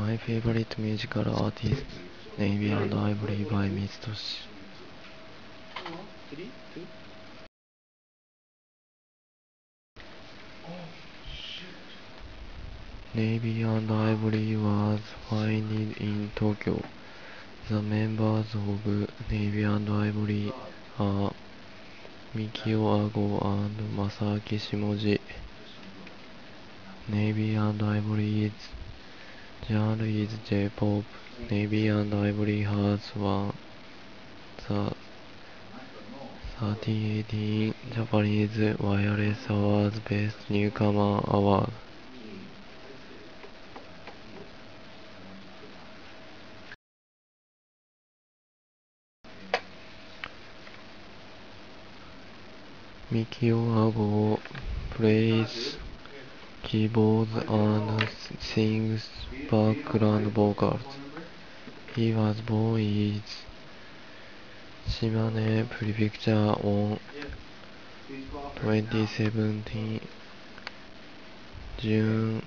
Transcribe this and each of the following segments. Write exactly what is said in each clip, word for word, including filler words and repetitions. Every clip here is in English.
My favorite musical artist, Navy and Ivory by Mitsutoshi. Navy and Ivory was founded in Tokyo. The members of Navy and Ivory are Mikio Ago and Masaki Shimoji. Navy and Ivory's genre is J-pop. Navy and Ivory has won the thirteen eighteen Japanese Wireless Awards Best Newcomer Award. Mikio Ago plays keyboards and sings background vocals. He was born in Shimane Prefecture on twenty seventeen June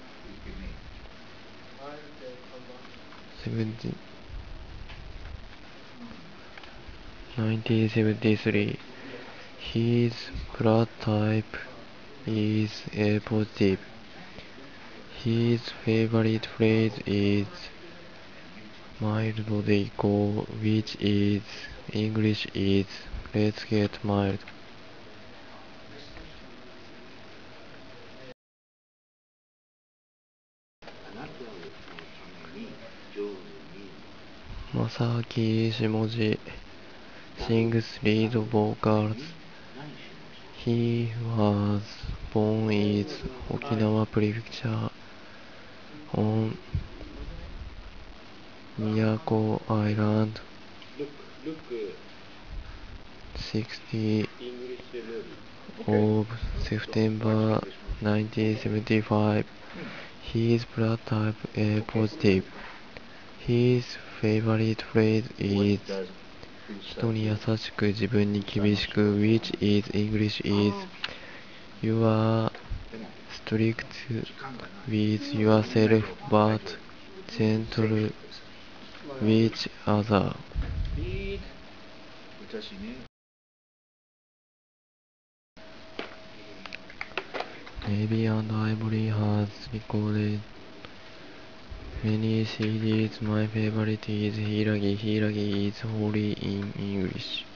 nineteen seventy-three. His blood type is A positive. His favorite phrase is mild Deiko, which is English is let's get mild. Masaki Shimoji sings lead vocals. He was born in Okinawa Prefecture on Miyako Island, sixteenth of September nineteen seventy-five. His blood type A positive. His favorite phrase is 人に優しく自分に厳しく which is English is You are strict with yourself but gentle with others. Navy and Ivory has recorded many C Ds. My favorite is Hiragi. Hiragi is holy in English.